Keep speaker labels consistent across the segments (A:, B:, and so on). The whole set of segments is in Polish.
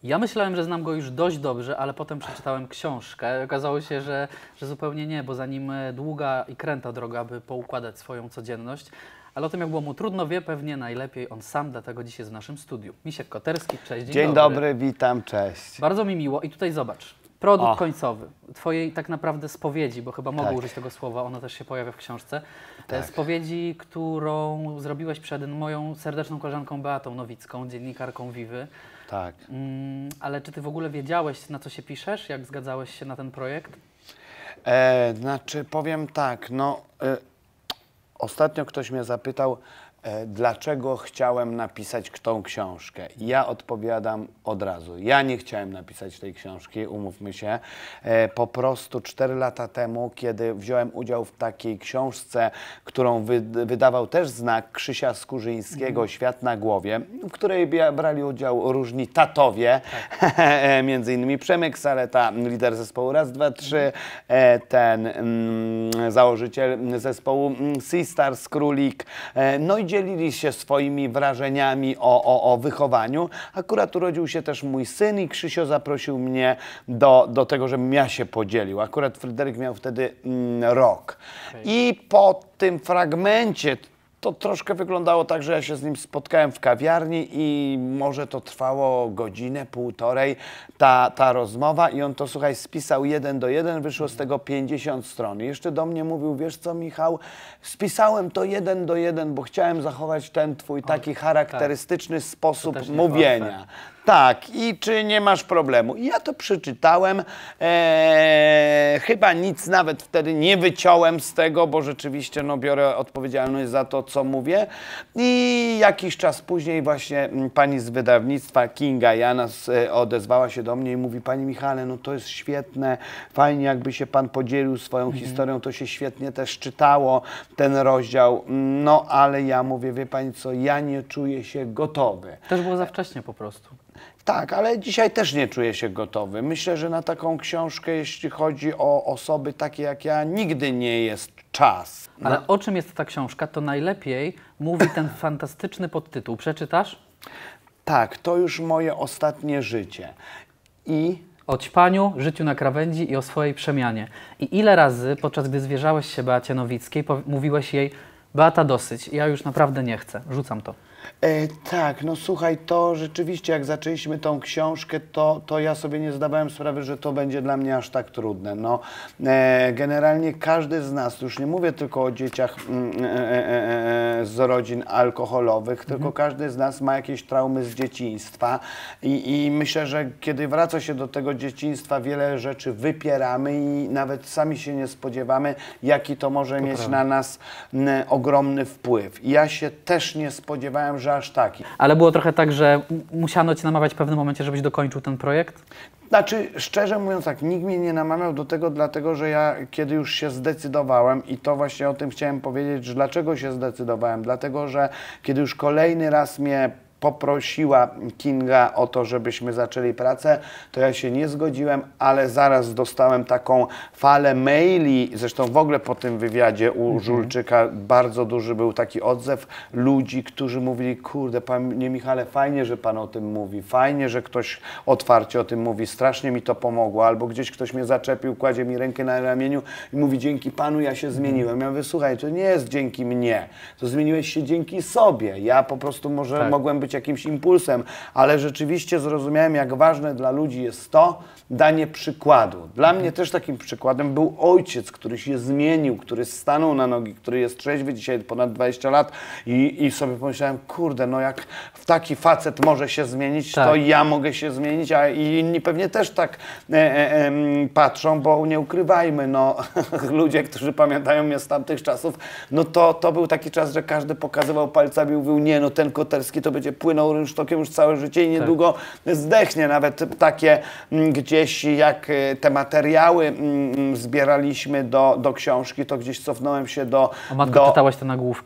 A: Ja myślałem, że znam go już dość dobrze, ale potem przeczytałem książkę. Okazało się, że zupełnie nie, bo za nim długa i kręta droga, aby poukładać swoją codzienność. Ale o tym, jak było mu trudno, wie pewnie najlepiej on sam, dlatego dziś jest w naszym studiu. Misiek Koterski, cześć,
B: Dzień dobry, witam, cześć.
A: Bardzo mi miło i tutaj zobacz, produkt końcowy, twojej tak naprawdę spowiedzi, bo chyba mogę użyć tego słowa, ono też się pojawia w książce. Spowiedzi, którą zrobiłeś przed moją serdeczną koleżanką Beatą Nowicką, dziennikarką Vivy.
B: Tak.
A: Ale czy ty w ogóle wiedziałeś, na co się piszesz, jak zgadzałeś się na ten projekt?
B: Znaczy, powiem tak, ostatnio ktoś mnie zapytał, dlaczego chciałem napisać tą książkę. Ja odpowiadam od razu. Ja nie chciałem napisać tej książki, umówmy się. Po prostu 4 lata temu, kiedy wziąłem udział w takiej książce, którą wydawał też Znak Krzysia Skurzyńskiego, Świat na głowie, w której brali udział różni tatowie, między innymi Przemek Saleta, lider zespołu Raz, Dwa, Trzy, ten założyciel zespołu Sea Stars, Królik, no i dzielili się swoimi wrażeniami o wychowaniu. Akurat urodził się też mój syn i Krzysio zaprosił mnie do tego, żebym ja się podzielił. Akurat Fryderyk miał wtedy rok. I po tym fragmencie to troszkę wyglądało tak, że ja się z nim spotkałem w kawiarni i może to trwało godzinę, półtorej, ta rozmowa i on to, słuchaj, spisał 1 do 1, wyszło z tego 50 stron. I jeszcze do mnie mówił, wiesz co, Michał, spisałem to 1 do 1, bo chciałem zachować ten twój taki charakterystyczny sposób mówienia. Tak, i czy nie masz problemu? I ja to przeczytałem, chyba nic nawet wtedy nie wyciąłem z tego, bo rzeczywiście biorę odpowiedzialność za to, co mówię. I jakiś czas później właśnie pani z wydawnictwa Kinga Janas odezwała się do mnie i mówi, panie Michale, no to jest świetne, fajnie jakby się pan podzielił swoją historią, to się świetnie też czytało, ten rozdział, no ale ja mówię, wie pani co, ja nie czuję się gotowy.
A: Też było za wcześnie po prostu.
B: Tak, ale dzisiaj też nie czuję się gotowy. Myślę, że na taką książkę, jeśli chodzi o osoby takie jak ja, nigdy nie jest czas.
A: Ale o czym jest ta książka, to najlepiej mówi ten fantastyczny podtytuł. Przeczytasz?
B: Tak, to już moje ostatnie życie.
A: O ćpaniu, życiu na krawędzi i o swojej przemianie. I ile razy, podczas gdy zwierzałeś się Beacie Nowickiej, mówiłeś jej, Beata, dosyć, ja już naprawdę nie chcę, rzucam to.
B: Tak, no słuchaj, to rzeczywiście jak zaczęliśmy tą książkę, to ja sobie nie zdawałem sprawy, że to będzie dla mnie aż tak trudne. No, generalnie każdy z nas, już nie mówię tylko o dzieciach z rodzin alkoholowych, tylko każdy z nas ma jakieś traumy z dzieciństwa i myślę, że kiedy wraca się do tego dzieciństwa, wiele rzeczy wypieramy i nawet sami się nie spodziewamy, jaki to może mieć na nas ogromny wpływ. I ja się też nie spodziewałem, że aż taki.
A: Ale było trochę tak, że musiano cię namawiać w pewnym momencie, żebyś dokończył ten projekt?
B: Znaczy, szczerze mówiąc tak, nikt mnie nie namawiał do tego, dlatego że ja kiedy już się zdecydowałem i to właśnie o tym chciałem powiedzieć, że dlaczego się zdecydowałem, dlatego że kiedy już kolejny raz mnie poprosiła Kinga o to, żebyśmy zaczęli pracę, to ja się nie zgodziłem, ale zaraz dostałem taką falę maili, zresztą w ogóle po tym wywiadzie u Żulczyka bardzo duży był taki odzew ludzi, którzy mówili, kurde, panie Michale, fajnie, że pan o tym mówi, fajnie, że ktoś otwarcie o tym mówi, strasznie mi to pomogło, albo gdzieś ktoś mnie zaczepił, kładzie mi rękę na ramieniu i mówi, dzięki panu ja się zmieniłem. Ja mówię, słuchaj, to nie jest dzięki mnie, to zmieniłeś się dzięki sobie. Ja po prostu może mogłem być jakimś impulsem, ale rzeczywiście zrozumiałem, jak ważne dla ludzi jest to danie przykładu. Dla mnie też takim przykładem był ojciec, który się zmienił, który stanął na nogi, który jest trzeźwy dzisiaj ponad 20 lat i sobie pomyślałem, kurde, no jak taki facet może się zmienić, to ja mogę się zmienić, a inni pewnie też tak patrzą, bo nie ukrywajmy, no ludzie, którzy pamiętają mnie z tamtych czasów, no to był taki czas, że każdy pokazywał palcami i mówił, nie, no ten Koterski to będzie płynął rynsztokiem już całe życie i niedługo zdechnie. Nawet takie gdzieś jak te materiały zbieraliśmy do książki, to gdzieś cofnąłem się
A: A matko, czytałaś te nagłówki?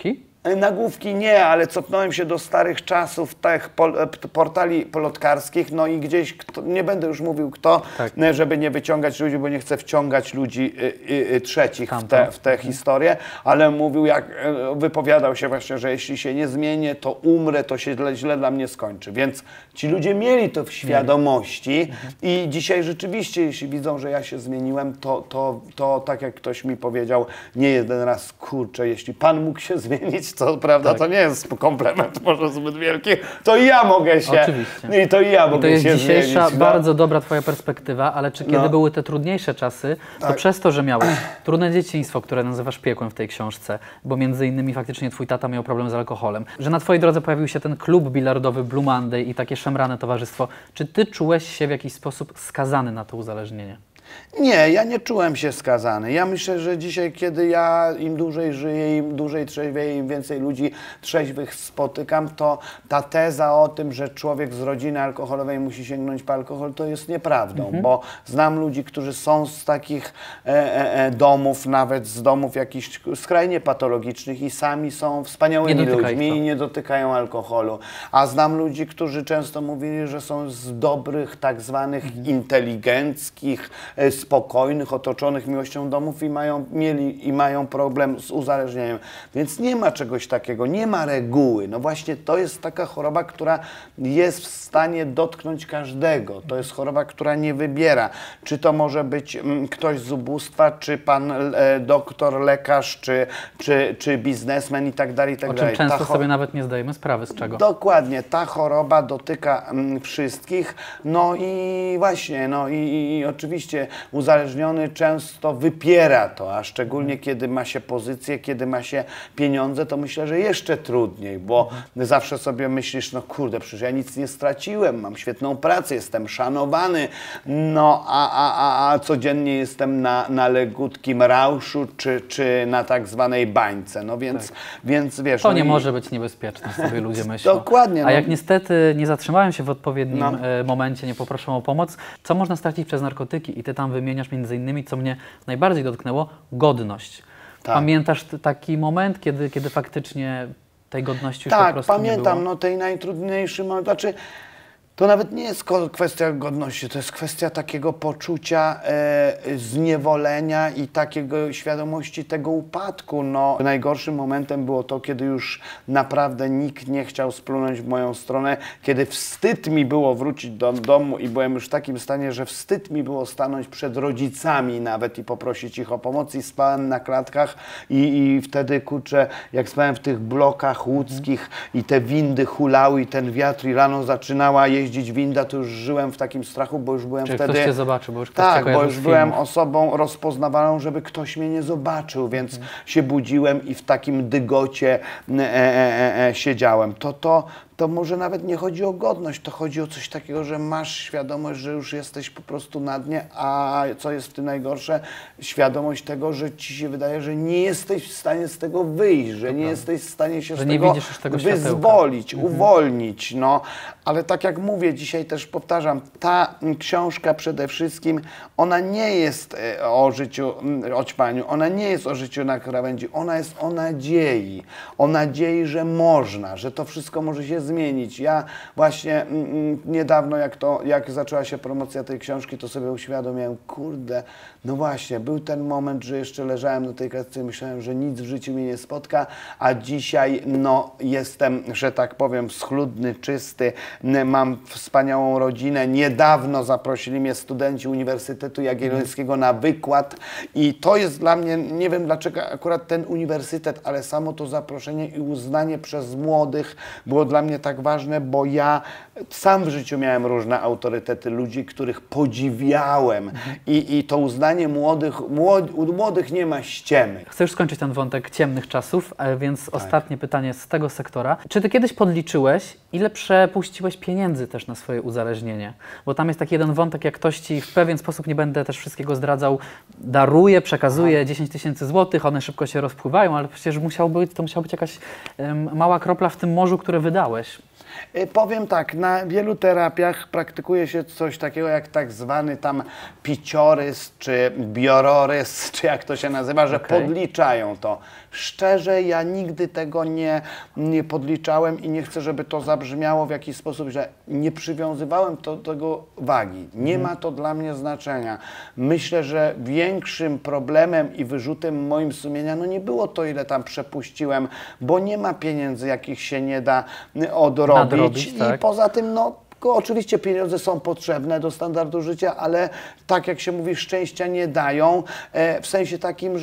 B: Nagłówki nie, ale cofnąłem się do starych czasów tych portali plotkarskich, no i gdzieś, nie będę już mówił kto, żeby nie wyciągać ludzi, bo nie chcę wciągać ludzi trzecich w tę historię, ale mówił, wypowiadał się właśnie, że jeśli się nie zmienię, to umrę, to się źle dla mnie skończy. Więc ci ludzie mieli to w świadomości i dzisiaj rzeczywiście, jeśli widzą, że ja się zmieniłem, to tak jak ktoś mi powiedział nie jeden raz, kurczę, jeśli Pan mógł się zmienić, to prawda, to nie jest komplement może zbyt wielki, to i ja mogę się.
A: Oczywiście.
B: I to i ja mogę się zmienić.
A: To jest dzisiejsza bardzo dobra Twoja perspektywa, ale czy kiedy były te trudniejsze czasy, to przez to, że miałeś trudne dzieciństwo, które nazywasz piekłem w tej książce, bo między innymi faktycznie Twój tata miał problem z alkoholem, że na Twojej drodze pojawił się ten klub bilardowy Blue Monday i takie szemrane towarzystwo, czy Ty czułeś się w jakiś sposób skazany na to uzależnienie?
B: Nie, ja nie czułem się skazany. Ja myślę, że dzisiaj, kiedy ja im dłużej żyję, im dłużej trzeźwieję, im więcej ludzi trzeźwych spotykam, to ta teza o tym, że człowiek z rodziny alkoholowej musi sięgnąć po alkohol, to jest nieprawdą, bo znam ludzi, którzy są z takich domów, nawet z domów jakichś skrajnie patologicznych i sami są wspaniałymi ludźmi i nie dotykają alkoholu. A znam ludzi, którzy często mówili, że są z dobrych, tak zwanych inteligenckich, spokojnych, otoczonych miłością domów i mają problem z uzależnieniem. Więc nie ma czegoś takiego, nie ma reguły. No właśnie to jest taka choroba, która jest w stanie dotknąć każdego. To jest choroba, która nie wybiera. Czy to może być ktoś z ubóstwa, czy pan doktor, lekarz, czy biznesmen i tak dalej, i tak dalej.
A: O czym często sobie nawet nie zdajemy sprawy z czego.
B: Dokładnie. Ta choroba dotyka wszystkich. No i właśnie, no i oczywiście uzależniony często wypiera to, a szczególnie kiedy ma się pozycję, kiedy ma się pieniądze, to myślę, że jeszcze trudniej, bo zawsze sobie myślisz, no kurde, przecież ja nic nie straciłem, mam świetną pracę, jestem szanowany, no a codziennie jestem na legutkim rauszu, czy na tak zwanej bańce, no więc wiesz...
A: To nie może być niebezpieczne, sobie ludzie myślą.
B: Dokładnie.
A: A jak niestety nie zatrzymają się w odpowiednim momencie, nie poproszą o pomoc, co można stracić przez narkotyki? I Ty tam wymieniasz między innymi, co mnie najbardziej dotknęło, godność. Tak. Pamiętasz taki moment, kiedy faktycznie tej godności już po prostu nie było?
B: Tak, pamiętam, no tej najtrudniejszy moment, znaczy to nawet nie jest kwestia godności, to jest kwestia takiego poczucia zniewolenia i takiego świadomości tego upadku. No, najgorszym momentem było to, kiedy już naprawdę nikt nie chciał splunąć w moją stronę, kiedy wstyd mi było wrócić do domu i byłem już w takim stanie, że wstyd mi było stanąć przed rodzicami nawet i poprosić ich o pomoc i spałem na klatkach i wtedy, kurczę, jak spałem w tych blokach łódzkich i te windy hulały i ten wiatr i rano zaczynała jeździć winda, to już żyłem w takim strachu, bo już byłem
A: Czyli
B: wtedy...
A: ktoś cię zobaczy, bo już ktoś cię
B: bo już byłem osobą rozpoznawalną, żeby ktoś mnie nie zobaczył, więc się budziłem i w takim dygocie siedziałem. To może nawet nie chodzi o godność, to chodzi o coś takiego, że masz świadomość, że już jesteś po prostu na dnie, a co jest w tym najgorsze? Świadomość tego, że ci się wydaje, że nie jesteś w stanie z tego wyjść, że nie jesteś w stanie się z tego wyzwolić, uwolnić. No. Ale tak jak mówię, dzisiaj też powtarzam, ta książka przede wszystkim, ona nie jest o życiu, o ćpaniu, ona nie jest o życiu na krawędzi, ona jest o nadziei, że można, że to wszystko może się zmienić. Ja właśnie niedawno, jak zaczęła się promocja tej książki, to sobie uświadomiłem, kurde, no właśnie, był ten moment, że jeszcze leżałem na tej klatce i myślałem, że nic w życiu mnie nie spotka, a dzisiaj no jestem, że tak powiem, schludny, czysty, mam wspaniałą rodzinę. Niedawno zaprosili mnie studenci Uniwersytetu Jagiellońskiego na wykład i to jest dla mnie, nie wiem dlaczego akurat ten uniwersytet, ale samo to zaproszenie i uznanie przez młodych było dla mnie tak ważne, bo ja sam w życiu miałem różne autorytety, ludzi, których podziwiałem i to uznanie u młodych nie ma ściemy.
A: Chcę już skończyć ten wątek ciemnych czasów, więc ostatnie pytanie z tego sektora. Czy Ty kiedyś podliczyłeś, ile przepuściłeś pieniędzy też na swoje uzależnienie? Bo tam jest taki jeden wątek, jak ktoś Ci w pewien sposób, nie będę też wszystkiego zdradzał, daruje, przekazuje 10 000 złotych, one szybko się rozpływają, ale przecież to musiała być jakaś mała kropla w tym morzu, które wydałeś.
B: Powiem tak, na wielu terapiach praktykuje się coś takiego jak tak zwany tam piciorys, czy biororys, czy jak to się nazywa, że podliczają to. szczerze, ja nigdy tego nie podliczałem i nie chcę, żeby to zabrzmiało w jakiś sposób, że nie przywiązywałem do tego wagi. Nie ma to dla mnie znaczenia. Myślę, że większym problemem i wyrzutem moim sumienia, no nie było to, ile tam przepuściłem, bo nie ma pieniędzy, jakich się nie da nadrobić.
A: tak.
B: I poza tym, no, oczywiście pieniądze są potrzebne do standardu życia, ale tak jak się mówi, szczęścia nie dają, w sensie takim,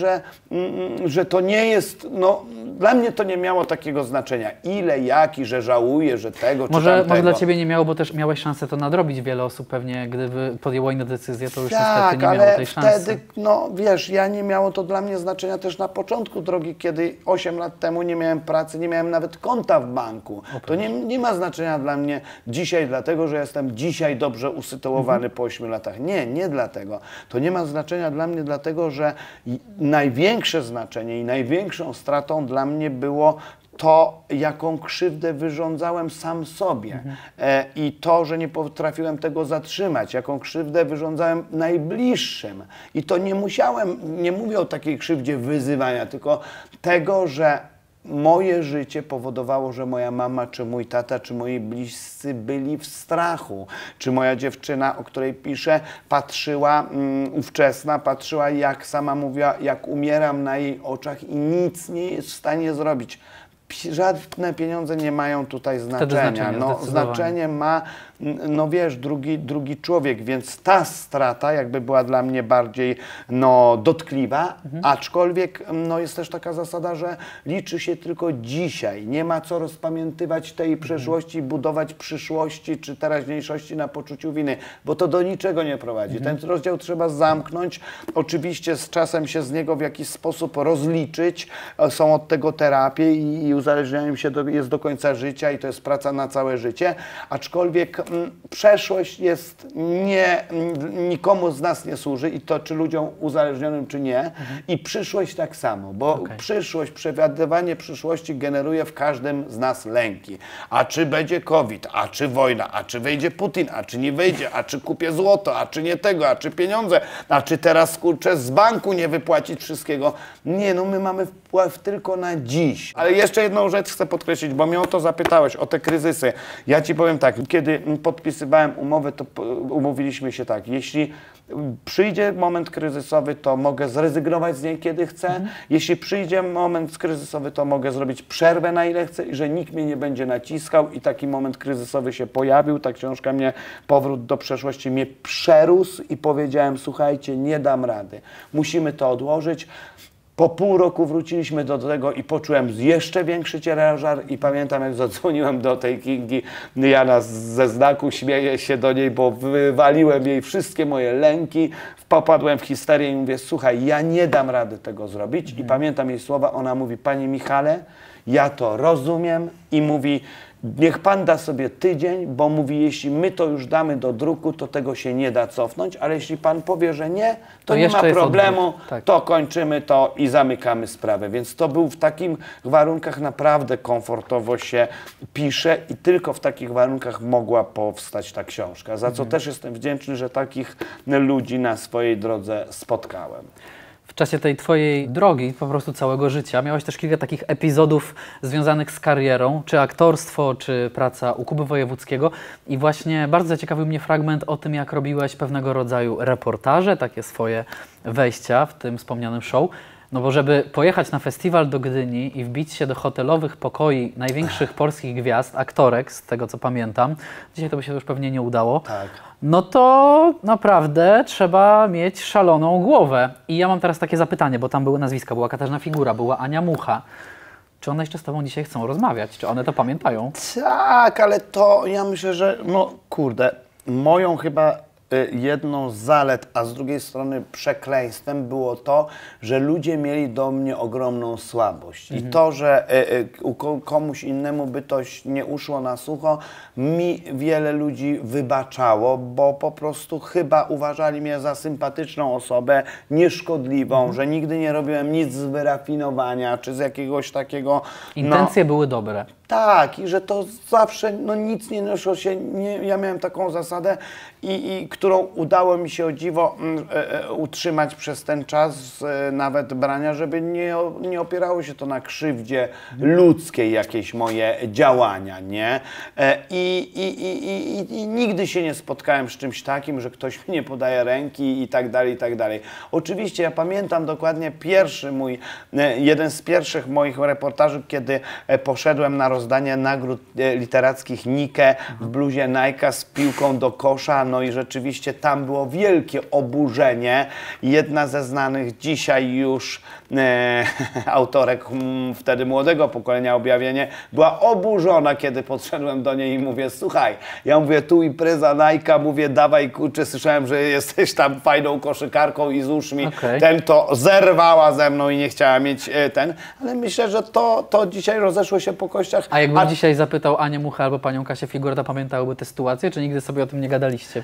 B: że to nie jest, no dla mnie to nie miało takiego znaczenia. Ile, jaki, że żałuję, że tego czy tamtego.
A: Może dla Ciebie nie miało, bo też miałeś szansę to nadrobić. Wiele osób pewnie, gdyby podjęło inne decyzje, to już niestety nie miało tej szansy.
B: Wtedy, no wiesz, ja nie miało to dla mnie znaczenia też na początku drogi, kiedy 8 lat temu nie miałem pracy, nie miałem nawet konta w banku. To nie ma znaczenia dla mnie dzisiaj, dlatego, że jestem dzisiaj dobrze usytuowany po 8 latach. Nie dlatego. To nie ma znaczenia dla mnie, dlatego, że największe znaczenie i największą stratą dla mnie było to, jaką krzywdę wyrządzałem sam sobie i to, że nie potrafiłem tego zatrzymać, jaką krzywdę wyrządzałem najbliższym. I to nie mówię o takiej krzywdzie wyzywania, tylko tego, że moje życie powodowało, że moja mama, czy mój tata, czy moi bliscy byli w strachu. Czy moja dziewczyna, o której piszę, patrzyła, ówczesna, patrzyła, jak sama mówiła, jak umieram na jej oczach i nic nie jest w stanie zrobić. Żadne pieniądze nie mają tutaj znaczenia. No, znaczenie ma, no wiesz, drugi człowiek, więc ta strata jakby była dla mnie bardziej dotkliwa, aczkolwiek no, jest też taka zasada, że liczy się tylko dzisiaj. Nie ma co rozpamiętywać tej przeszłości, budować przyszłości czy teraźniejszości na poczuciu winy, bo to do niczego nie prowadzi. Ten rozdział trzeba zamknąć. Oczywiście z czasem się z niego w jakiś sposób rozliczyć. Są od tego terapie i uzależnianiem się jest do końca życia i to jest praca na całe życie, aczkolwiek przeszłość jest nikomu z nas nie służy i to czy ludziom uzależnionym, czy nie i przyszłość tak samo, bo przyszłość, przewidywanie przyszłości generuje w każdym z nas lęki. A czy będzie COVID, a czy wojna, a czy wejdzie Putin, a czy nie wejdzie, a czy kupię złoto, a czy nie tego, a czy pieniądze, a czy teraz kurczę z banku nie wypłacić wszystkiego. Nie, no my mamy wpływ tylko na dziś. Ale jeszcze jedną rzecz chcę podkreślić, bo mnie o to zapytałeś, o te kryzysy. Ja Ci powiem tak, kiedy podpisywałem umowę, to umówiliśmy się tak, jeśli przyjdzie moment kryzysowy, to mogę zrezygnować z niej, kiedy chcę. Jeśli przyjdzie moment kryzysowy, to mogę zrobić przerwę, na ile chcę i że nikt mnie nie będzie naciskał i taki moment kryzysowy się pojawił. Ta książka mnie, Powrót do przeszłości, mnie przerósł i powiedziałem, słuchajcie, nie dam rady. Musimy to odłożyć. Po pół roku wróciliśmy do tego i poczułem jeszcze większy ciężar i pamiętam, jak zadzwoniłem do tej Kingi Jana ze znaku, śmieję się do niej, bo wywaliłem jej wszystkie moje lęki, popadłem w histerię i mówię, słuchaj, ja nie dam rady tego zrobić i pamiętam jej słowa, ona mówi, panie Michale, ja to rozumiem i mówi, niech pan da sobie tydzień, bo mówi, jeśli my to już damy do druku, to tego się nie da cofnąć, ale jeśli pan powie, że nie, to nie ma problemu, to kończymy to i zamykamy sprawę. Więc to był w takich warunkach naprawdę komfortowo się pisze i tylko w takich warunkach mogła powstać ta książka, za co też jestem wdzięczny, że takich ludzi na swojej drodze spotkałem.
A: W czasie tej Twojej drogi, po prostu całego życia, miałeś też kilka takich epizodów związanych z karierą, czy aktorstwo, czy praca u Kuby Wojewódzkiego. I właśnie bardzo zaciekawił mnie fragment o tym, jak robiłeś pewnego rodzaju reportaże, takie swoje wejścia w tym wspomnianym show. No bo żeby pojechać na festiwal do Gdyni i wbić się do hotelowych pokoi największych polskich gwiazd, aktorek, z tego co pamiętam, dzisiaj to by się już pewnie nie udało, no to naprawdę trzeba mieć szaloną głowę. I ja mam teraz takie zapytanie, bo tam były nazwiska, była Katarzyna Figura, była Ania Mucha. Czy one jeszcze z Tobą dzisiaj chcą rozmawiać? Czy one to pamiętają?
B: Tak, ale to ja myślę, że no kurde, moją chyba jedną z zalet, a z drugiej strony przekleństwem było to, że ludzie mieli do mnie ogromną słabość. I to, że komuś innemu by to nie uszło na sucho, mi wiele ludzi wybaczało, bo po prostu chyba uważali mnie za sympatyczną osobę, nieszkodliwą, że nigdy nie robiłem nic z wyrafinowania, czy z jakiegoś takiego...
A: Intencje były dobre.
B: Tak, i że to zawsze, no nic nie nosiło się, ja miałem taką zasadę, którą udało mi się o dziwo utrzymać przez ten czas nawet brania, żeby nie opierało się to na krzywdzie ludzkiej, jakieś moje działania, nie? I nigdy się nie spotkałem z czymś takim, że ktoś mi nie podaje ręki i tak dalej, i tak dalej. Oczywiście ja pamiętam dokładnie jeden z pierwszych moich reportaży, kiedy poszedłem na rozdanie nagród literackich Nike w bluzie Nike z piłką do kosza, no i rzeczywiście tam było wielkie oburzenie. Jedna ze znanych dzisiaj już autorek wtedy młodego pokolenia Objawienie była oburzona, kiedy podszedłem do niej i mówię, słuchaj, ja mówię, tu impreza Nike, mówię, dawaj kurczę, słyszałem, że jesteś tam fajną koszykarką i złóż mi ten, to zerwała ze mną i nie chciała mieć ale myślę, że to dzisiaj rozeszło się po kościach.
A: A jakbym dzisiaj zapytał Anię Muchę albo panią Kasię Figura, to pamiętałyby tę sytuację, czy nigdy sobie o tym nie gadaliście?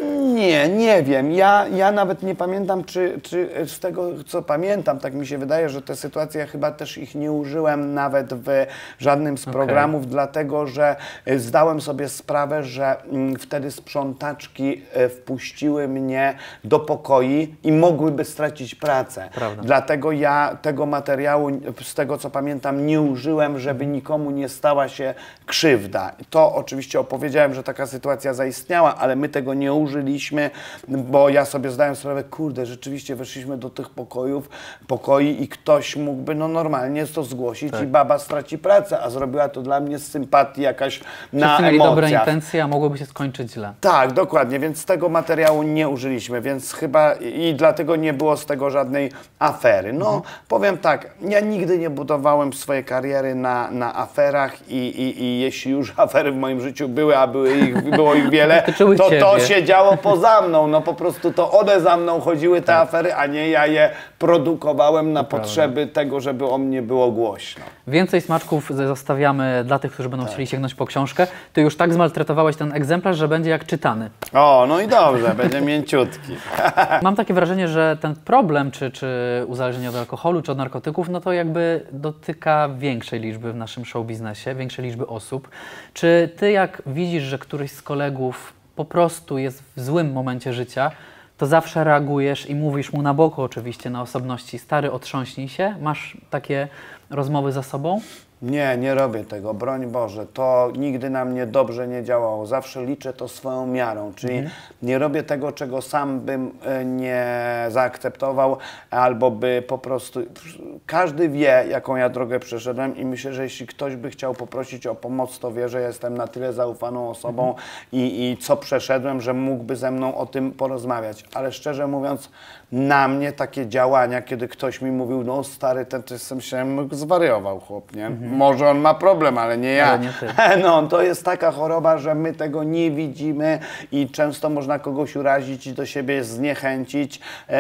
B: Nie wiem. Ja nawet nie pamiętam, czy z tego, co pamiętam, tak mi się wydaje, że te sytuacje, chyba też ich nie użyłem nawet w żadnym z programów, dlatego że zdałem sobie sprawę, że wtedy sprzątaczki wpuściły mnie do pokoi i mogłyby stracić pracę.
A: Prawda.
B: Dlatego ja tego materiału, z tego co pamiętam, nie użyłem, żeby nikomu nie stała się krzywda. To oczywiście opowiedziałem, że taka sytuacja zaistniała, ale my tego nie użyliśmy, bo ja sobie zdałem sprawę, kurde, rzeczywiście weszliśmy do tych pokoi i ktoś mógłby normalnie to zgłosić i baba straci pracę, a zrobiła to dla mnie z sympatii jakaś na
A: mieli
B: emocjach.
A: dobre intencje, a mogłoby się skończyć źle.
B: Tak, dokładnie, więc tego materiału nie użyliśmy, więc chyba i dlatego nie było z tego żadnej afery. No, powiem tak, ja nigdy nie budowałem swojej kariery na aferach i jeśli już afery w moim życiu były, a było ich wiele, to się działo poza mną. No po prostu to one za mną chodziły, te afery, a nie ja je produkowałem na potrzeby tego, żeby o mnie było głośno.
A: Więcej smaczków zostawiamy dla tych, którzy będą chcieli sięgnąć po książkę. Ty już tak zmaltretowałeś ten egzemplarz, że będzie jak czytany.
B: O, no i dobrze, będzie mięciutki.
A: Mam takie wrażenie, że ten problem, czy uzależnienie od alkoholu, czy od narkotyków, no to jakby dotyka większej liczby w naszym show biznesie, większej liczby osób. Czy ty jak widzisz, że któryś z kolegów po prostu jest w złym momencie życia, to zawsze reagujesz i mówisz mu na boku oczywiście, na osobności, stary, otrząśnij się? Masz takie rozmowy za sobą?
B: Nie robię tego, broń Boże, to nigdy na mnie dobrze nie działało, zawsze liczę to swoją miarą, czyli nie robię tego, czego sam bym nie zaakceptował, albo by po prostu, każdy wie, jaką ja drogę przeszedłem i myślę, że jeśli ktoś by chciał poprosić o pomoc, to wie, że jestem na tyle zaufaną osobą i co przeszedłem, że mógłby ze mną o tym porozmawiać, ale szczerze mówiąc, na mnie takie działania, kiedy ktoś mi mówił, no stary, ten myślałem, zwariował chłop, nie? Może on ma problem, ale nie ja.
A: Ale nie ty.
B: No, to jest taka choroba, że my tego nie widzimy i często można kogoś urazić i do siebie zniechęcić.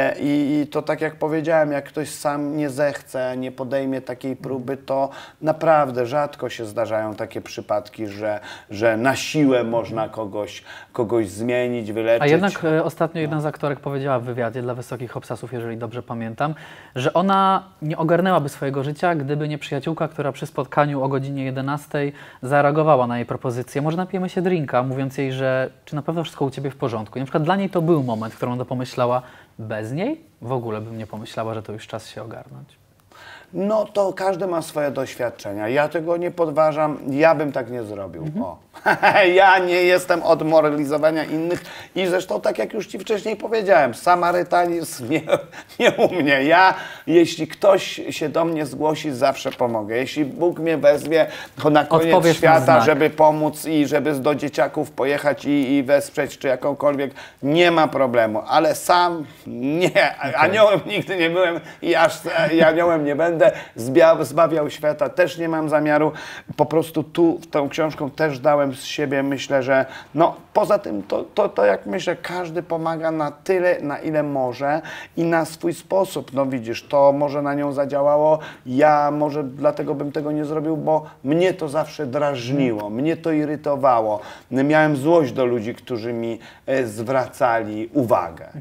B: I to tak jak powiedziałem, jak ktoś sam nie zechce, nie podejmie takiej próby, to naprawdę rzadko się zdarzają takie przypadki, że na siłę można kogoś zmienić, wyleczyć.
A: A jednak ostatnio jedna z aktorek powiedziała w wywiadzie dla Wysokich Obsasów, jeżeli dobrze pamiętam, że ona nie ogarnęłaby swojego życia, gdyby nie przyjaciółka, która przy spotkaniu o godzinie 11 zareagowała na jej propozycję. Może napijemy się drinka, mówiąc jej, że czy na pewno wszystko u ciebie w porządku. I na przykład dla niej to był moment, w którym ona pomyślała, bez niej w ogóle bym nie pomyślała, że to już czas się ogarnąć.
B: No to każdy ma swoje doświadczenia. Ja tego nie podważam, ja bym tak nie zrobił. O. Ja nie jestem od moralizowania innych i zresztą tak jak już Ci wcześniej powiedziałem, samarytanizm nie u mnie. Jeśli ktoś się do mnie zgłosi, zawsze pomogę. Jeśli Bóg mnie wezwie na koniec świata, żeby pomóc i żeby do dzieciaków pojechać i wesprzeć czy jakąkolwiek, nie ma problemu. Ale sam nie, aniołem nigdy nie byłem i aniołem nie będę. Zbawiał świata też nie mam zamiaru. Po prostu tu tą książką też dałem z siebie, myślę, że no poza tym to jak myślę, każdy pomaga na tyle, na ile może i na swój sposób. No widzisz, to może na nią zadziałało, ja może dlatego bym tego nie zrobił, bo mnie to zawsze drażniło, mnie to irytowało. Miałem złość do ludzi, którzy mi zwracali uwagę.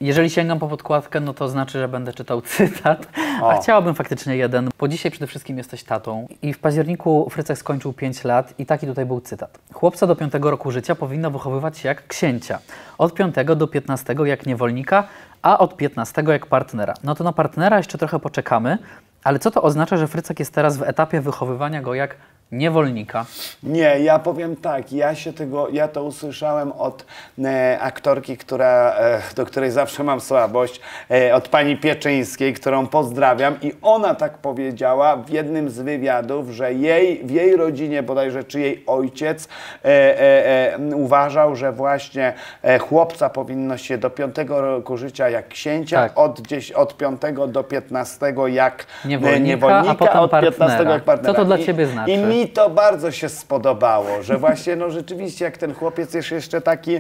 A: Jeżeli sięgam po podkładkę, no to znaczy, że będę czytał cytat, a
B: O.
A: chciałabym faktycznie jeden, bo dzisiaj przede wszystkim jesteś tatą. I w październiku Frycek skończył 5 lat i taki tutaj był cytat. Chłopca do 5 roku życia powinno wychowywać się jak księcia, od 5 do 15 jak niewolnika, a od 15 jak partnera. No to na partnera jeszcze trochę poczekamy, ale co to oznacza, że Frycek jest teraz w etapie wychowywania go jak niewolnika?
B: Nie, ja powiem tak, ja to usłyszałem od aktorki, do której zawsze mam słabość, od pani Pieczyńskiej, którą pozdrawiam, i ona tak powiedziała w jednym z wywiadów, że w jej rodzinie bodajże, czy jej ojciec uważał, że właśnie chłopca powinno się do 5 roku życia jak księcia,
A: Tak.
B: od 5 do 15 jak
A: Niewolnika, a potem
B: od 15
A: partnera.
B: jak partnera.
A: Co to dla ciebie znaczy?
B: I mi to bardzo się spodobało, że właśnie no rzeczywiście jak ten chłopiec jest jeszcze taki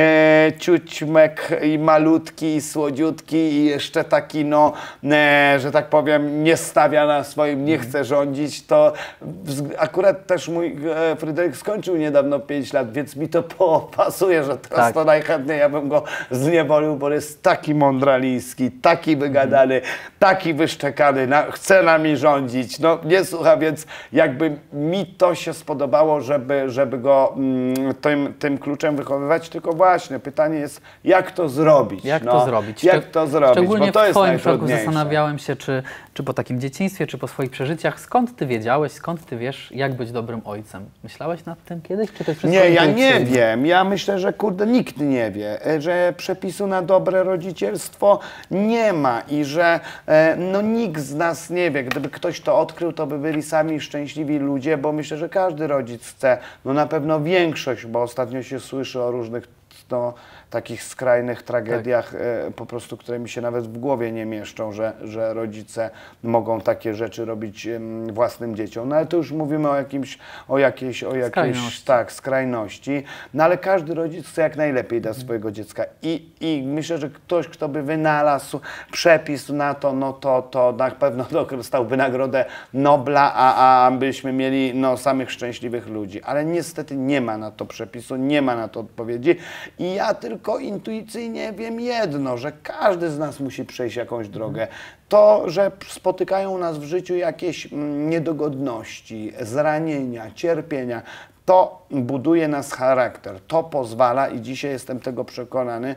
B: ciućmek i malutki i słodziutki i jeszcze taki że tak powiem nie stawia na swoim, nie chce rządzić, to akurat też mój Fryderyk skończył niedawno 5 lat, więc mi to pasuje, że teraz
A: Tak.
B: to najchętniej ja bym go zniewolił, bo jest taki mądraliński, taki wygadany, taki wyszczekany, chce nami rządzić, no nie słucha, więc jakby mi to się spodobało, żeby go tym kluczem wychowywać, tylko właśnie pytanie jest, jak to zrobić?
A: Jak to zrobić?
B: Jak to zrobić?
A: Szczególnie
B: bo to
A: w
B: jest
A: twoim przypadku
B: najtrudniejsze.
A: zastanawiałem się, czy po takim dzieciństwie, czy po swoich przeżyciach, skąd ty wiedziałeś, skąd ty wiesz, jak być dobrym ojcem? Myślałeś nad tym kiedyś, czy to jest wszystko
B: Nie, ja nie
A: intuicyjne?
B: wiem. Ja myślę, że kurde, nikt nie wie, że przepisu na dobre rodzicielstwo nie ma i że nikt z nas nie wie. Gdyby ktoś to odkrył, to by byli sami szczęśliwi ludzie, bo myślę, że każdy rodzic chce, na pewno większość, bo ostatnio się słyszy o różnych takich skrajnych tragediach, po prostu, które mi się nawet w głowie nie mieszczą, że rodzice mogą takie rzeczy robić własnym dzieciom. No ale to już mówimy o jakiejś
A: Skrajności.
B: tak, skrajności. No ale każdy rodzic chce jak najlepiej dla swojego dziecka. I myślę, że ktoś, kto by wynalazł przepis na to, to na pewno dostałby nagrodę Nobla, a byśmy mieli samych szczęśliwych ludzi. Ale niestety nie ma na to przepisu, nie ma na to odpowiedzi. I ja tylko intuicyjnie wiem jedno, że każdy z nas musi przejść jakąś drogę. To, że spotykają nas w życiu jakieś niedogodności, zranienia, cierpienia, to buduje nas charakter, to pozwala i dzisiaj jestem tego przekonany,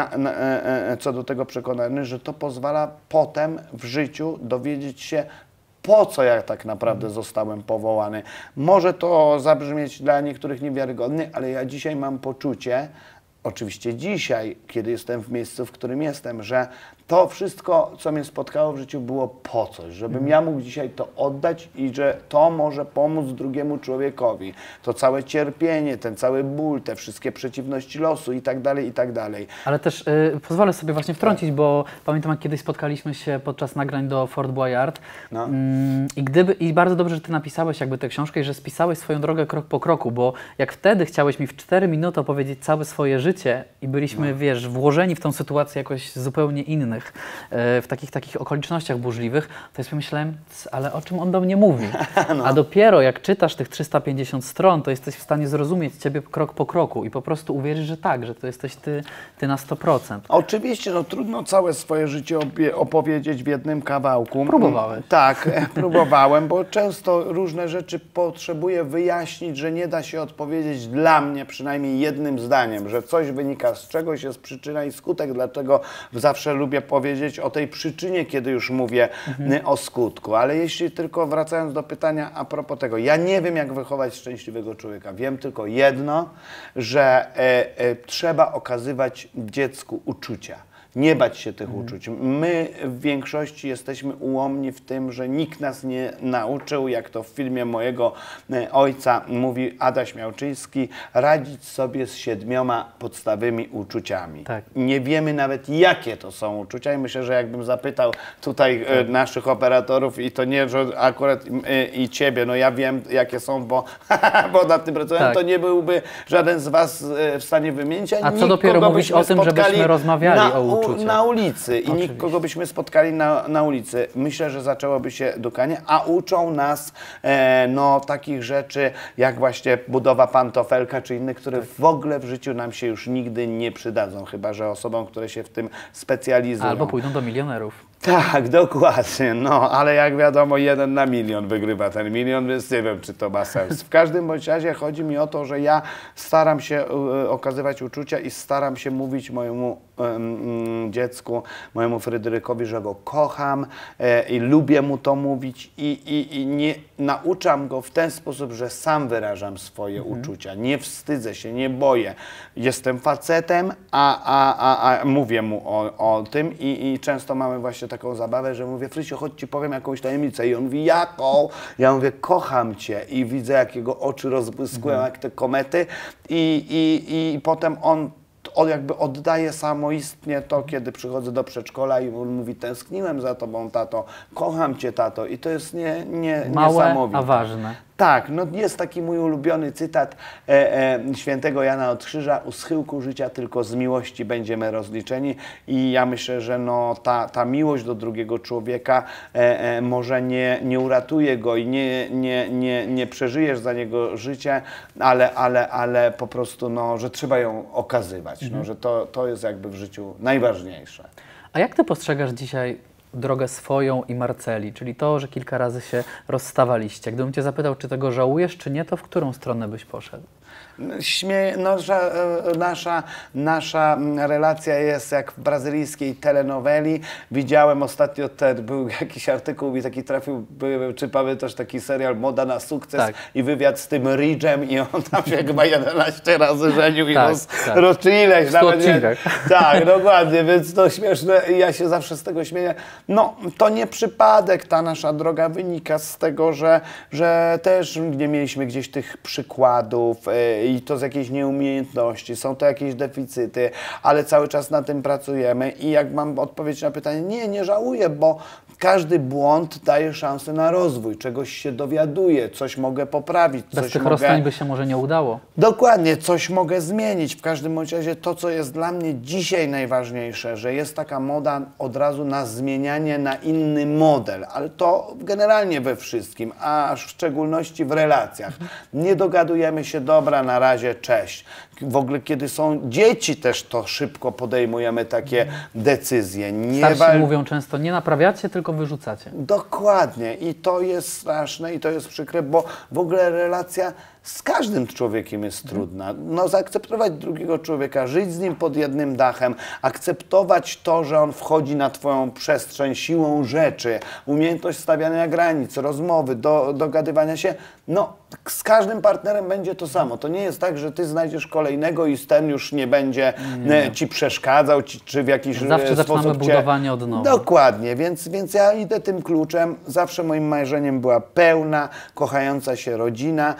B: co do tego przekonany, że to pozwala potem w życiu dowiedzieć się, po co ja tak naprawdę zostałem powołany. Może to zabrzmieć dla niektórych niewiarygodnie, ale ja dzisiaj mam poczucie, oczywiście dzisiaj, kiedy jestem w miejscu, w którym jestem, że to wszystko, co mnie spotkało w życiu, było po coś, żebym ja mógł dzisiaj to oddać i że to może pomóc drugiemu człowiekowi. To całe cierpienie, ten cały ból, te wszystkie przeciwności losu i tak dalej, i tak dalej.
A: Ale też pozwolę sobie właśnie wtrącić, bo pamiętam, jak kiedyś spotkaliśmy się podczas nagrań do Fort Boyard i bardzo dobrze, że ty napisałeś jakby tę książkę i że spisałeś swoją drogę krok po kroku, bo jak wtedy chciałeś mi w 4 minuty opowiedzieć całe swoje życie i byliśmy, wiesz, włożeni w tą sytuację jakoś zupełnie innych, w takich okolicznościach burzliwych, to ja sobie myślałem, ale o czym on do mnie mówi? A dopiero jak czytasz tych 350 stron, to jesteś w stanie zrozumieć ciebie krok po kroku i po prostu uwierzyć, że tak, że to jesteś ty na 100%.
B: Oczywiście, trudno całe swoje życie opowiedzieć w jednym kawałku.
A: Próbowałeś.
B: Tak, próbowałem, bo często różne rzeczy potrzebuję wyjaśnić, że nie da się odpowiedzieć dla mnie przynajmniej jednym zdaniem, że coś wynika z czegoś, jest przyczyna i skutek, dlatego zawsze lubię powiedzieć o tej przyczynie, kiedy już mówię o skutku. Ale jeśli tylko wracając do pytania a propos tego, ja nie wiem, jak wychować szczęśliwego człowieka. Wiem tylko jedno, że trzeba okazywać dziecku uczucia. Nie bać się tych uczuć. My w większości jesteśmy ułomni w tym, że nikt nas nie nauczył, jak to w filmie mojego ojca mówi Adaś Miałczyński, radzić sobie z 7 podstawowymi uczuciami.
A: Tak.
B: Nie wiemy nawet, jakie to są uczucia i myślę, że jakbym zapytał tutaj naszych operatorów i to nie, że akurat i ciebie, ja wiem, jakie są, bo nad tym pracowałem,
A: Tak.
B: to nie byłby żaden z was w stanie wymienić.
A: A co dopiero mówić o tym, żebyśmy rozmawiali o uczucie.
B: na ulicy i
A: Oczywiście.
B: nikogo byśmy spotkali na ulicy. Myślę, że zaczęłoby się dukanie, a uczą nas no, takich rzeczy, jak właśnie budowa pantofelka czy inne, które w ogóle w życiu nam się już nigdy nie przydadzą, chyba że osobom, które się w tym specjalizują.
A: Albo pójdą do milionerów.
B: Tak, dokładnie, no, ale jak wiadomo, 1 na 1 000 000 wygrywa ten milion, więc nie wiem, czy to ma sens. W każdym bądź razie chodzi mi o to, że ja staram się okazywać uczucia i staram się mówić mojemu dziecku, mojemu Fryderykowi, że go kocham i lubię mu to mówić i nie nauczam go w ten sposób, że sam wyrażam swoje uczucia. Nie wstydzę się, nie boję. Jestem facetem, a mówię mu o tym i często mamy właśnie taką zabawę, że mówię: Frysio, chodź ci powiem jakąś tajemnicę. I on mówi: jaką? Ja mówię: kocham cię. I widzę, jak jego oczy rozbłyskują jak te komety i potem on jakby oddaje samoistnie to, kiedy przychodzę do przedszkola i on mówi: tęskniłem za tobą, tato, kocham cię, tato. I to jest
A: Małe,
B: niesamowite.
A: a ważne.
B: Tak, no jest taki mój ulubiony cytat świętego Jana od Krzyża: u schyłku życia tylko z miłości będziemy rozliczeni. I ja myślę, że no, ta miłość do drugiego człowieka może nie uratuje go i nie przeżyjesz za niego życie, ale po prostu, no, że trzeba ją okazywać, no, że to jest jakby w życiu najważniejsze.
A: A jak ty postrzegasz dzisiaj drogę swoją i Marceli, czyli to, że kilka razy się rozstawaliście? Gdybym cię zapytał, czy tego żałujesz, czy nie, to w którą stronę byś poszedł?
B: Nasza relacja jest jak w brazylijskiej telenoweli. Widziałem ostatnio, był jakiś artykuł mi taki trafił, czy pamiętasz taki serial Moda na sukces,
A: tak,
B: i wywiad z tym Ridge'em i on tam się chyba 11 razy żenił i
A: tak.
B: czy ileś nawet nie. Tak, dokładnie, więc to śmieszne i ja się zawsze z tego śmieję. No, to nie przypadek, ta nasza droga wynika z tego, że też nie mieliśmy gdzieś tych przykładów i to z jakiejś nieumiejętności, są to jakieś deficyty, ale cały czas na tym pracujemy i jak mam odpowiedź na pytanie, nie żałuję, bo każdy błąd daje szansę na rozwój, czegoś się dowiaduję, coś mogę poprawić.
A: Bez tych rozstań by się może nie udało.
B: Dokładnie, coś mogę zmienić. W każdym bądź razie to, co jest dla mnie dzisiaj najważniejsze, że jest taka moda od razu na zmienianie na inny model, ale to generalnie we wszystkim, a w szczególności w relacjach. Nie dogadujemy się: dobra, na razie, cześć. W ogóle kiedy są dzieci też, to szybko podejmujemy takie decyzje.
A: Starsi mówią często: nie naprawiacie, tylko wyrzucacie.
B: Dokładnie i to jest straszne i to jest przykre, bo w ogóle relacja z każdym człowiekiem jest trudna. No, zaakceptować drugiego człowieka, żyć z nim pod jednym dachem, akceptować to, że on wchodzi na twoją przestrzeń siłą rzeczy, umiejętność stawiania granic, rozmowy, dogadywania się. No, z każdym partnerem będzie to samo. To nie jest tak, że ty znajdziesz kolejnego i ten już nie będzie ci przeszkadzał, czy w jakiś
A: zawsze
B: sposób
A: zaczynamy budowanie od nowa.
B: Dokładnie, więc ja idę tym kluczem. Zawsze moim marzeniem była pełna, kochająca się rodzina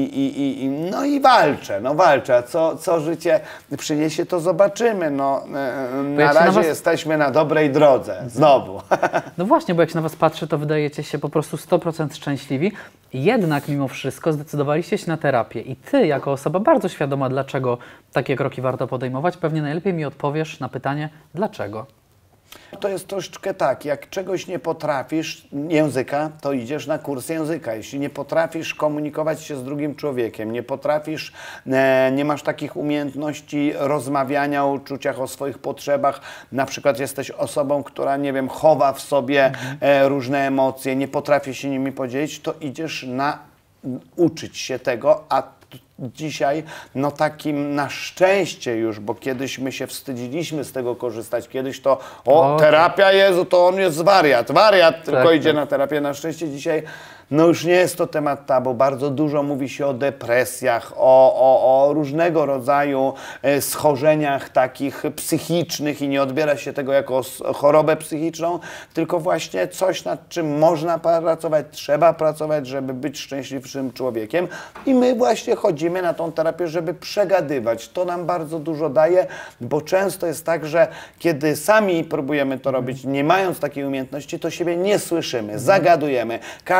B: no i walczę. A co życie przyniesie, to zobaczymy. No, na razie jesteśmy na dobrej drodze. Znowu.
A: No właśnie, bo jak się na was patrzy, to wydajecie się po prostu 100% szczęśliwi. Jednak mimo wszystko zdecydowaliście się na terapię i ty, jako osoba bardzo świadoma, dlaczego takie kroki warto podejmować, pewnie najlepiej mi odpowiesz na pytanie, dlaczego?
B: To jest troszeczkę tak, jak czegoś nie potrafisz, języka, to idziesz na kurs języka. Jeśli nie potrafisz komunikować się z drugim człowiekiem, nie potrafisz, nie masz takich umiejętności rozmawiania o uczuciach, o swoich potrzebach, na przykład jesteś osobą, która, nie wiem, chowa w sobie różne emocje, nie potrafi się nimi podzielić, to idziesz uczyć się tego, a dzisiaj, no takim na szczęście już, bo kiedyś my się wstydziliśmy z tego korzystać, kiedyś to, terapia, Jezu, to on jest wariat, tylko idzie na terapię. Na szczęście dzisiaj, no już nie jest to temat tabu, bardzo dużo mówi się o depresjach, o różnego rodzaju schorzeniach takich psychicznych i nie odbiera się tego jako chorobę psychiczną, tylko właśnie coś, nad czym można pracować, trzeba pracować, żeby być szczęśliwszym człowiekiem i my właśnie chodzimy na tą terapię, żeby przegadywać. To nam bardzo dużo daje, bo często jest tak, że kiedy sami próbujemy to robić, nie mając takiej umiejętności, to siebie nie słyszymy, zagadujemy. Każdy od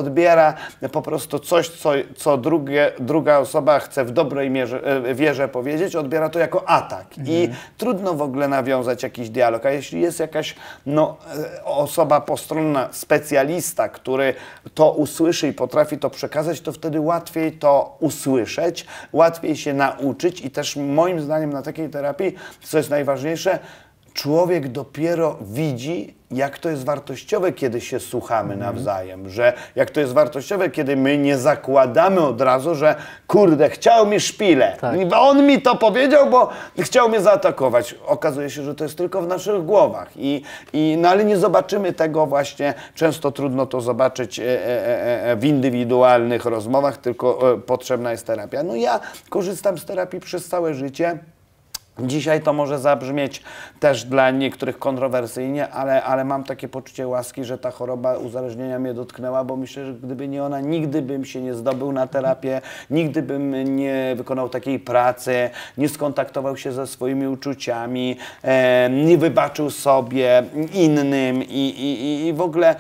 B: odbiera po prostu coś, co druga osoba chce w dobrej wierze powiedzieć, odbiera to jako atak. I trudno w ogóle nawiązać jakiś dialog. A jeśli jest jakaś osoba postronna, specjalista, który to usłyszy i potrafi to przekazać, to wtedy łatwiej to usłyszeć, łatwiej się nauczyć i też moim zdaniem na takiej terapii, co jest najważniejsze, człowiek dopiero widzi, jak to jest wartościowe, kiedy się słuchamy nawzajem, że jak to jest wartościowe, kiedy my nie zakładamy od razu, że kurde, chciał mi szpilę.
A: Tak.
B: On mi to powiedział, bo chciał mnie zaatakować. Okazuje się, że to jest tylko w naszych głowach. No ale nie zobaczymy tego właśnie, często trudno to zobaczyć w indywidualnych rozmowach, tylko potrzebna jest terapia. No ja korzystam z terapii przez całe życie. Dzisiaj to może zabrzmieć też dla niektórych kontrowersyjnie, ale mam takie poczucie łaski, że ta choroba uzależnienia mnie dotknęła, bo myślę, że gdyby nie ona, nigdy bym się nie zdobył na terapię, nigdy bym nie wykonał takiej pracy, nie skontaktował się ze swoimi uczuciami, nie wybaczył sobie, innym i w ogóle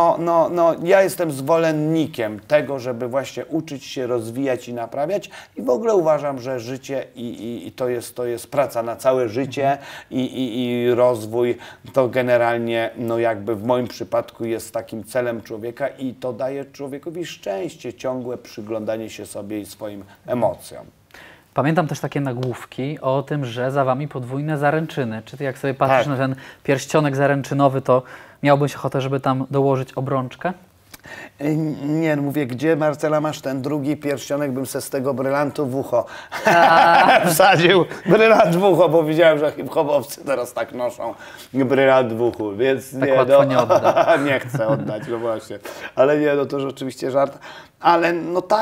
B: ja jestem zwolennikiem tego, żeby właśnie uczyć się, rozwijać i naprawiać i w ogóle uważam, że życie i to jest praca na całe życie i rozwój to generalnie jakby w moim przypadku jest takim celem człowieka i to daje człowiekowi szczęście, ciągłe przyglądanie się sobie i swoim emocjom.
A: Pamiętam też takie nagłówki o tym, że za wami podwójne zaręczyny. Czy ty jak sobie patrzysz na ten pierścionek zaręczynowy, to miałbyś ochotę, żeby tam dołożyć obrączkę?
B: Nie, mówię, gdzie Marcela masz ten drugi pierścionek, bym se z tego brylantu w ucho wsadził brylant w ucho, bo widziałem, że hip-hopowcy teraz tak noszą brylant w uchu, więc
A: tak łatwo nie odda.
B: nie chcę oddać, no właśnie. Ale nie, to rzeczywiście żart. Ale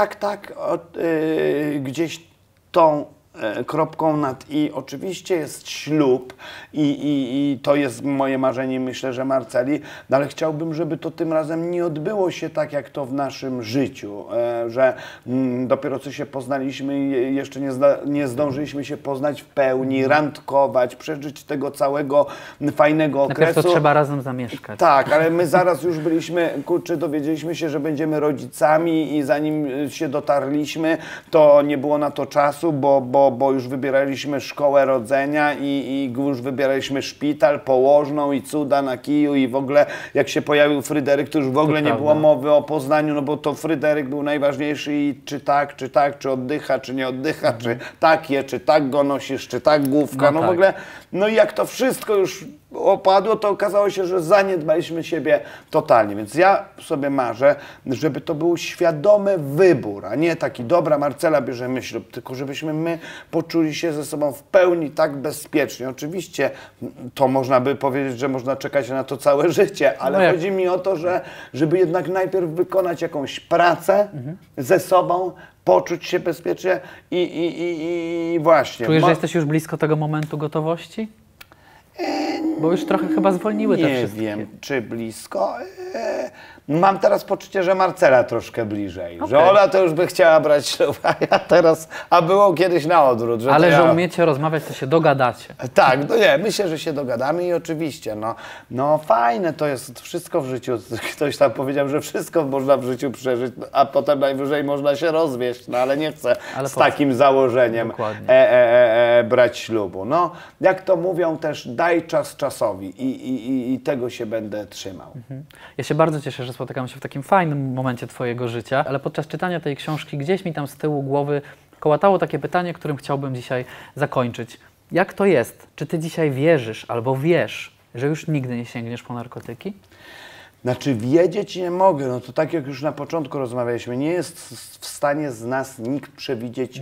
B: gdzieś tą kropką nad i oczywiście jest ślub i to jest moje marzenie, myślę, że Marceli, no ale chciałbym, żeby to tym razem nie odbyło się tak, jak to w naszym życiu, że dopiero co się poznaliśmy i jeszcze nie zdążyliśmy się poznać w pełni, randkować, przeżyć tego całego fajnego okresu.
A: Najpierw to trzeba razem zamieszkać.
B: Tak, ale my zaraz już byliśmy, dowiedzieliśmy się, że będziemy rodzicami i zanim się dotarliśmy, to nie było na to czasu, bo już wybieraliśmy szkołę rodzenia i już wybieraliśmy szpital, położną i cuda na kiju i w ogóle jak się pojawił Fryderyk, to już w ogóle nie było mowy o Poznaniu, no bo to Fryderyk był najważniejszy i czy oddycha, czy nie oddycha, czy tak je, czy tak go nosisz, czy tak główka, no w ogóle, no i jak to wszystko już opadło, to okazało się, że zaniedbaliśmy siebie totalnie, więc ja sobie marzę, żeby to był świadomy wybór, a nie taki, dobra, Marcela bierzemy ślub, tylko żebyśmy my poczuli się ze sobą w pełni tak bezpiecznie. Oczywiście to można by powiedzieć, że można czekać na to całe życie, ale chodzi mi o to, żeby jednak najpierw wykonać jakąś pracę ze sobą, poczuć się bezpiecznie i właśnie.
A: Czujesz, że jesteś już blisko tego momentu gotowości? Bo już trochę chyba zwolniły te wszystkie.
B: Nie wiem, czy blisko. Mam teraz poczucie, że Marcela troszkę bliżej. Że Ola to już by chciała brać ślub, a ja teraz, a było kiedyś na odwrót.
A: Że umiecie rozmawiać, to się dogadacie.
B: Tak, no nie, myślę, że się dogadamy i oczywiście, no fajne to jest wszystko w życiu. Ktoś tam powiedział, że wszystko można w życiu przeżyć, a potem najwyżej można się rozwieść, no ale nie chcę z takim założeniem brać ślubu. No, jak to mówią też, daj czas czasowi i tego się będę trzymał.
A: Ja się bardzo cieszę, że spotykam się w takim fajnym momencie twojego życia, ale podczas czytania tej książki gdzieś mi tam z tyłu głowy kołatało takie pytanie, którym chciałbym dzisiaj zakończyć. Jak to jest? Czy ty dzisiaj wierzysz albo wiesz, że już nigdy nie sięgniesz po narkotyki?
B: Znaczy wiedzieć nie mogę, no to tak jak już na początku rozmawialiśmy, nie jest w stanie z nas nikt przewidzieć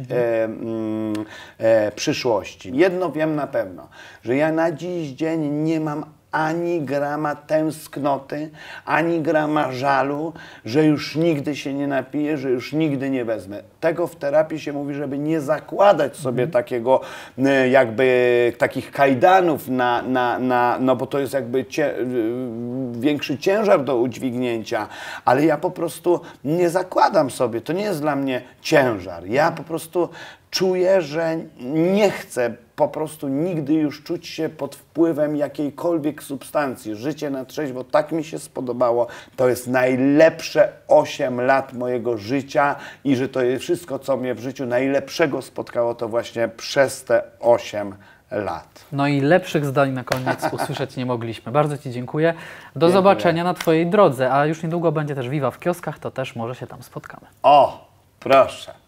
B: przyszłości. Jedno wiem na pewno, że ja na dziś dzień nie mam ani grama tęsknoty, ani grama żalu, że już nigdy się nie napiję, że już nigdy nie wezmę. Tego w terapii się mówi, żeby nie zakładać sobie takiego, jakby takich kajdanów no bo to jest jakby większy ciężar do udźwignięcia, ale ja po prostu nie zakładam sobie, to nie jest dla mnie ciężar. Ja po prostu czuję, że nie chcę po prostu nigdy już czuć się pod wpływem jakiejkolwiek substancji. Życie na trzeźwo tak mi się spodobało. To jest najlepsze 8 lat mojego życia i że to jest wszystko, co mnie w życiu najlepszego spotkało, to właśnie przez te 8 lat.
A: No i lepszych zdań na koniec usłyszeć nie mogliśmy. Bardzo Ci dziękuję. Do zobaczenia na Twojej drodze, a już niedługo będzie też Viva w kioskach, to też może się tam spotkamy.
B: O, proszę.